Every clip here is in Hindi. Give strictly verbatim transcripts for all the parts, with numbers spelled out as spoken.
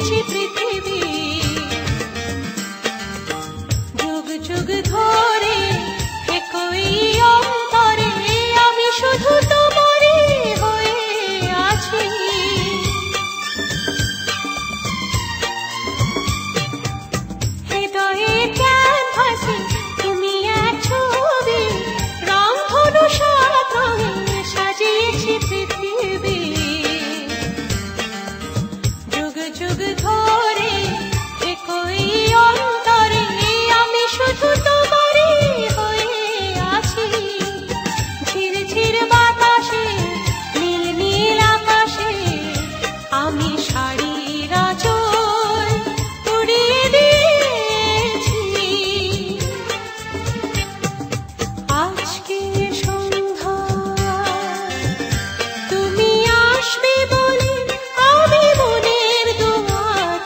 সাজিয়েছি পৃথিবী। যুগ যুগ ধরে একই অন্তরে আমি শুধু তোমারই হয়ে আছি। হৃদয়ে ক্যানভাসে তুমি এক ছবি, রংধনু সাত রঙে সাজিয়েছি পৃথিবী। যুগ যুগ ধরে একই অন্তরে আমি শুধু তোমারই হয়ে আছি। ঝিরঝির বাতাসে নীল নীল আকাশে আমি শাড়ির আঁচল উড়িয়ে দিয়েছি। আজকে সন্ধ্যা তুমি আসবে বলে আমি মনের দুয়ার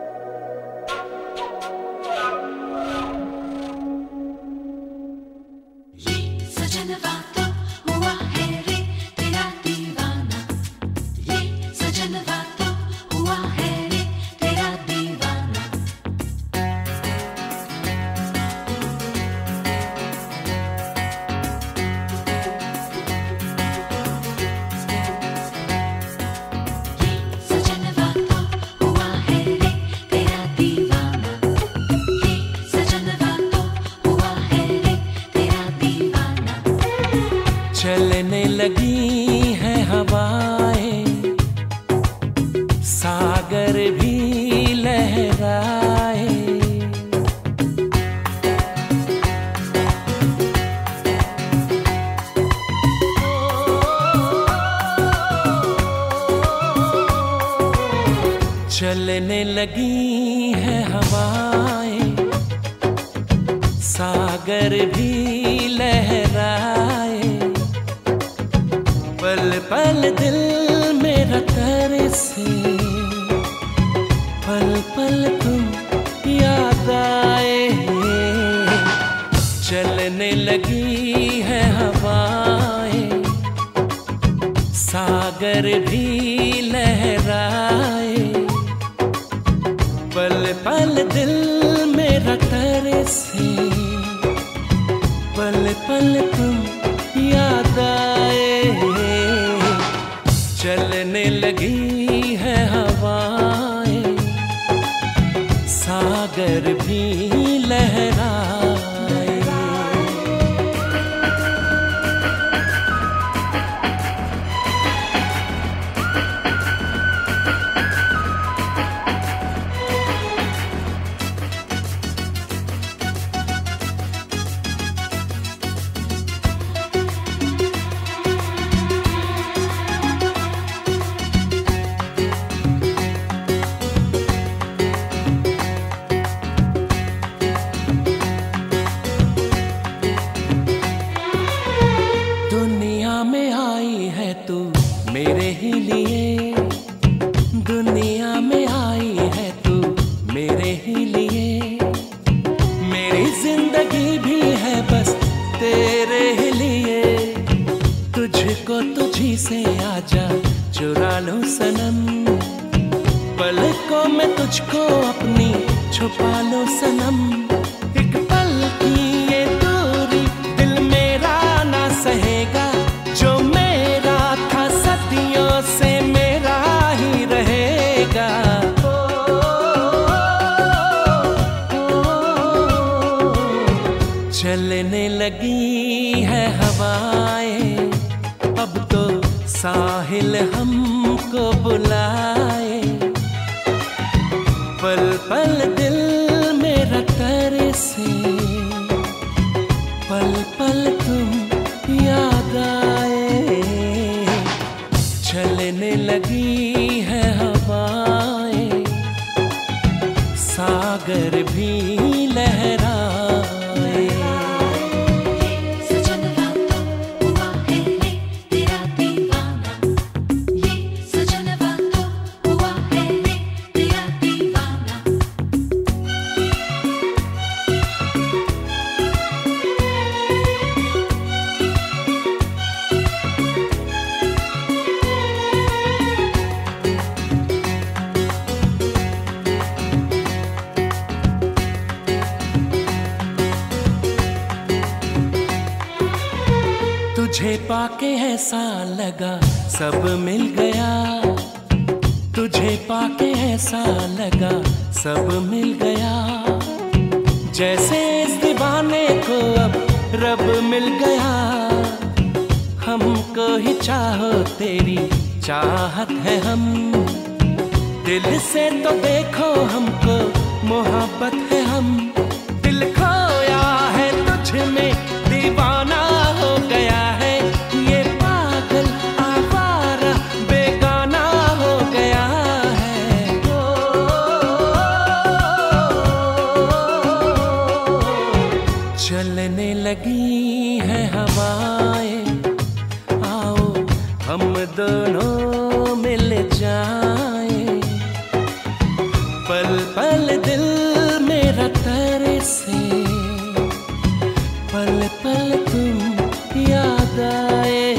चलने लगी है हवाएं, सागर भी लहराए। चलने लगी है हवाएं, सागर भी लहराए। पल पल दिल मेरा तरसे, पल पल तुम याद आए। चलने लगी है हवाएं, सागर भी लहराए। पल पल दिल मेरा तरसे, पल पल तुम याद आए। चलने लगी है हवाएं, सागर भी लहराए। मेरे ही लिए दुनिया में आई है तू, मेरे ही लिए। मेरी जिंदगी भी है बस तेरे ही लिए। तुझको तुझी से आजा चुरा लूं सनम, पलकों में तुझको अपनी छुपा लो सनम। एक पल की ये दूरी दिल मेरा ना सहेगा, जो मेरा था सदियों से मेरा ही रहेगा। चलने लगी है हवाएं, अब तो साहिल हमको बुलाए। पल पल दिल मेरा तरसे, पल पल तुम याद आए। चलने लगी है हवाएं, सागर भी लहराए। तुझे पाके ऐसा लगा सब मिल गया, तुझे पाके ऐसा लगा सब मिल गया। जैसे इस दीवाने को अब रब मिल गया। हमको ही चाहो तेरी चाहत है हम, दिल से तो देखो हमको मोहब्बत है हम। दिल खोया है तुझ में दीवाना हो गया है, ये पागल आवारा बेगाना हो गया है। चलने लगी है हवाएं, आओ हम दोनों मिल जाएं। पल पल दिल मेरा तरसे, पल पल तुम याद आए।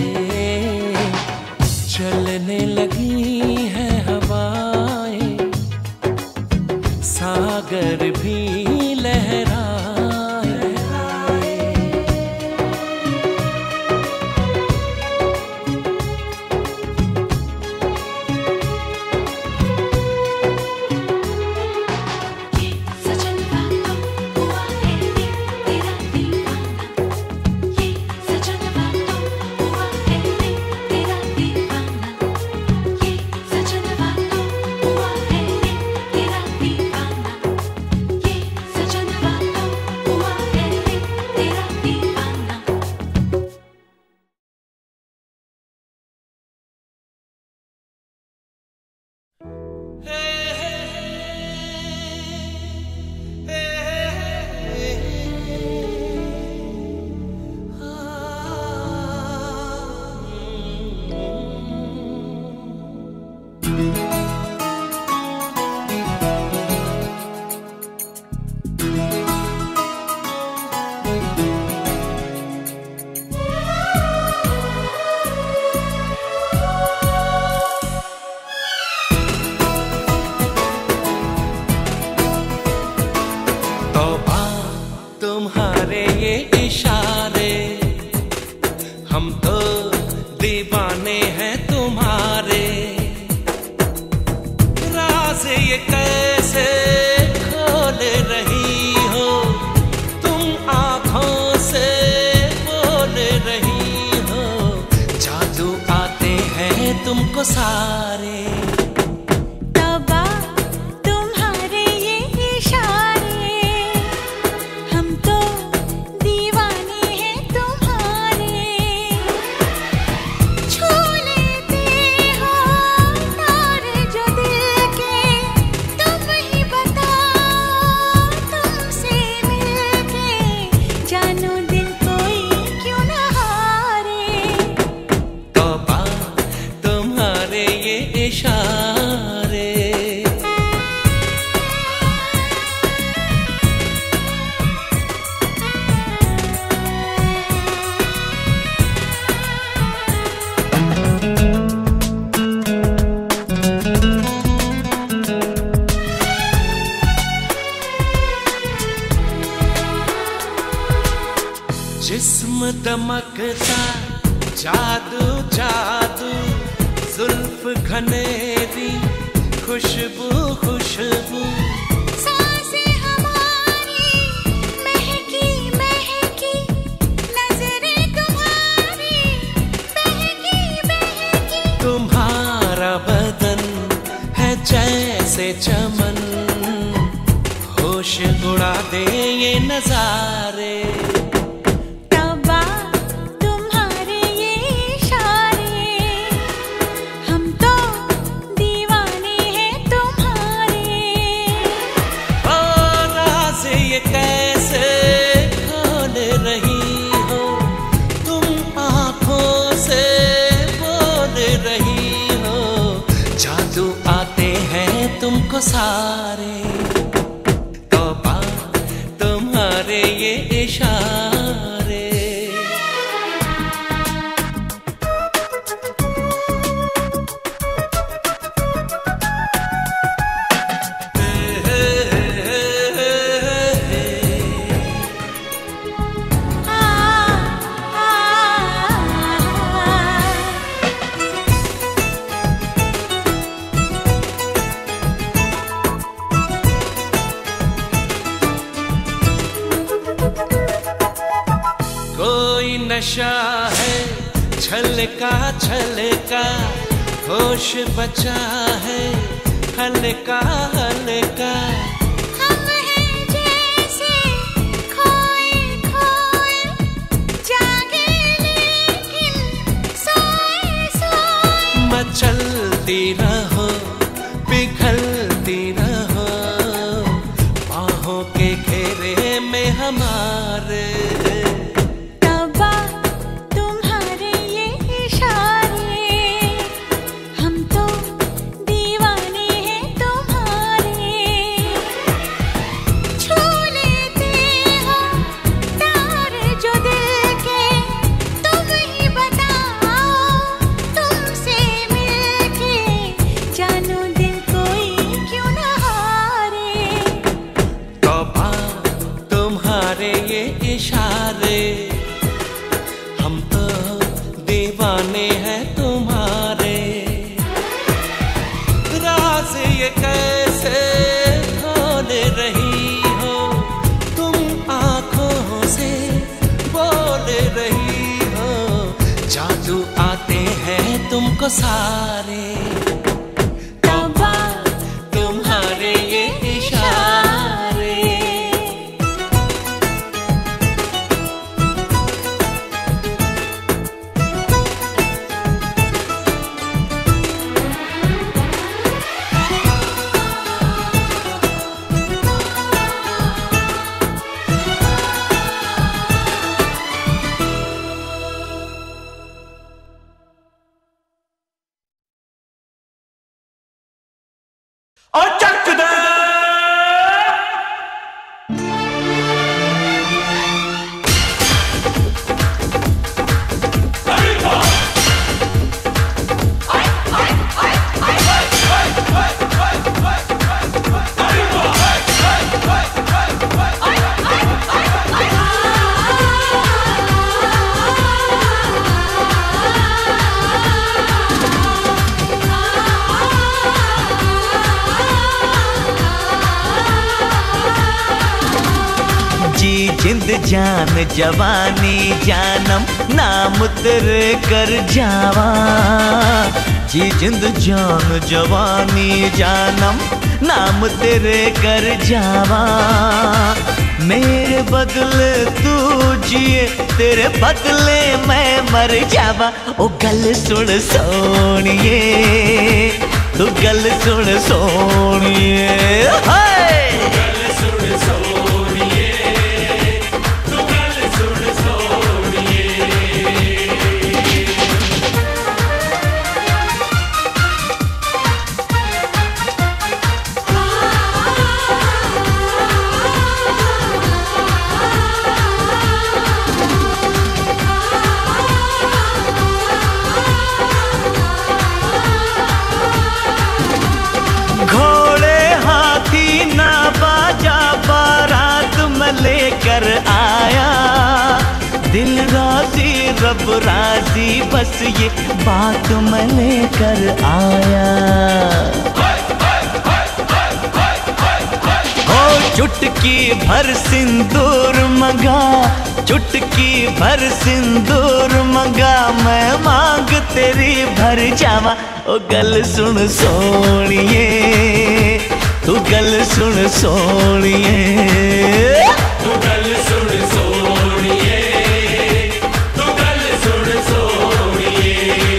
चलने लगी है हवाएं, सागर भी लहराए। दीवाने हैं तुम्हारे। राज ये कैसे खोल रही हो तुम आंखों से बोल रही हो, जादू आते हैं तुमको सारे। जिस्म दमकता जादू जादू, जुल्फ घनेरी खुशबू खुशबू, सांसें हमारी महकी महकी, नजरें तुम्हारी बहकी बहकी। तुम्हारा बदन है जैसे चमन, होश उड़ा दे ये नजारे। तुमको सारे तौबा तुम्हारे ये इशारे। नशा है छलका छलका, होश बचा है हल्का हल्का। हम हैं जैसे खोए खोए, जागे लेकिन सोए सोए। मचलती रहो पिघलती रहो, बाहों के घेरे में हमारे। इशारे हम तो दीवाने हैं तुम्हारे। राज ये कैसे खोल रही हो तुम आंखों से बोल रही हो, जादू आते हैं तुमको सारे। तौबा तुम्हारे ये इशारे। और चक दे जान जवानी जानम नाम तेरे कर जावा। जी जिंद जान जवानी जानम नाम तेरे कर जावा। मेरे बदले तू जिए तेरे बदले मैं मर जावा। ओ गल सुन सोनिए तू गल सुन सोनिए हाय। लेकर आया दिल राजी रब राजी बस ये बात मैं लेकर आया। हो चुटकी भर सिंदूर मंगा चुटकी भर सिंदूर मंगा मैं मांग तेरी भर जावा। ओ गल सुन सोनिए तू गल सुन सोनिए तू गल सुन सोनिए तू गल सुन सोनिए।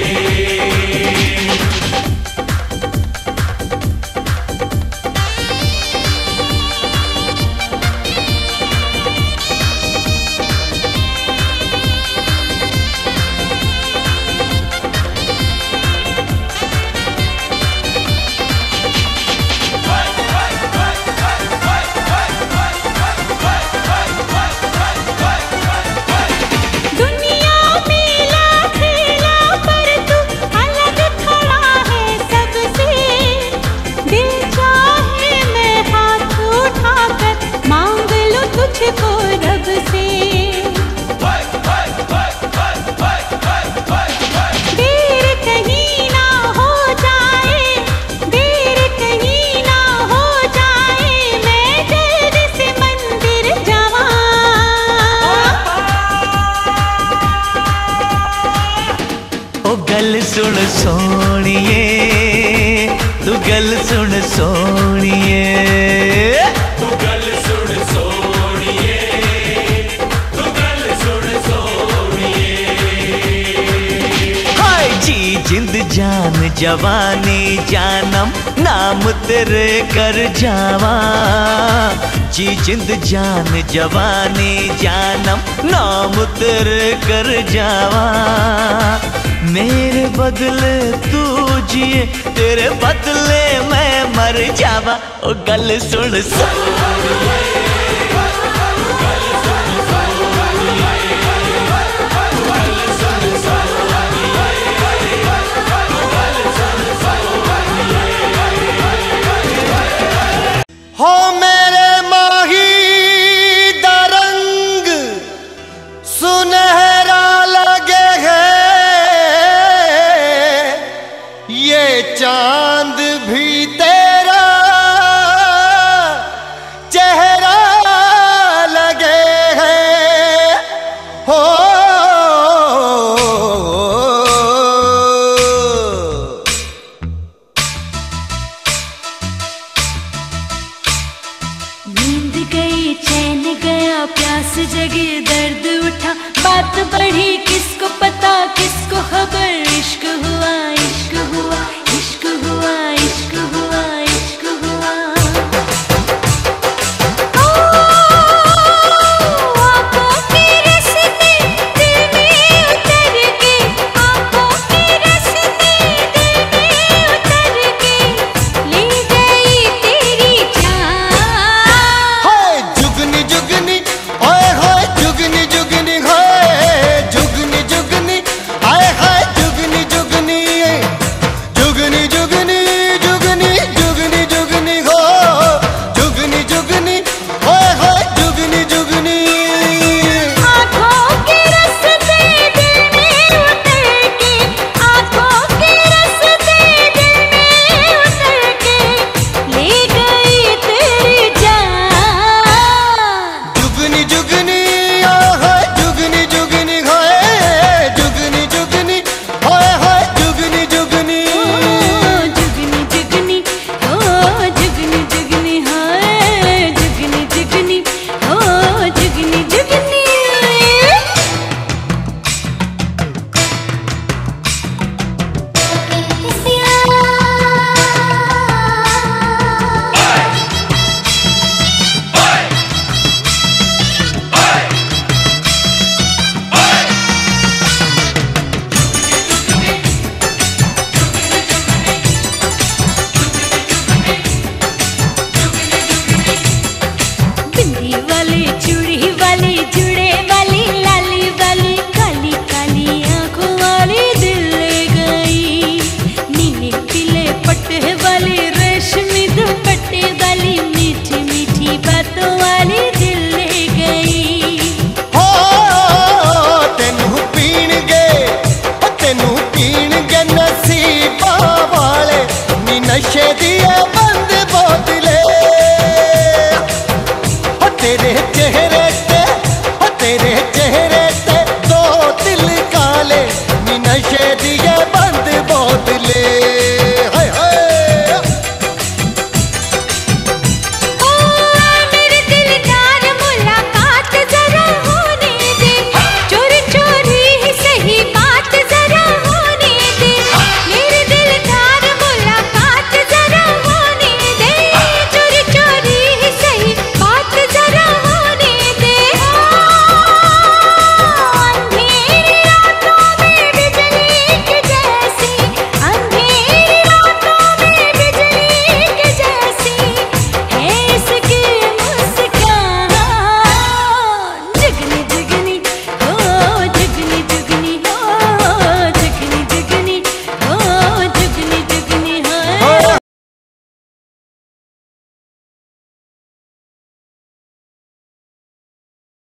गल सुन सोनिए तू गल सुन सोनिए तू गल सुन सोनिए तू गल सुन सोनिए। हाय जी जिंद जान जवानी जानम नाम तेरे कर जावा। जी जिंद जान जवानी जानम नाम तेरे कर जावा। मेरे बदले तू जिए तेरे बदले मैं मर जावा। ओ गल सुन सोनिए हो मेरे माही दरंग सुनहरा लगे है ये चाँद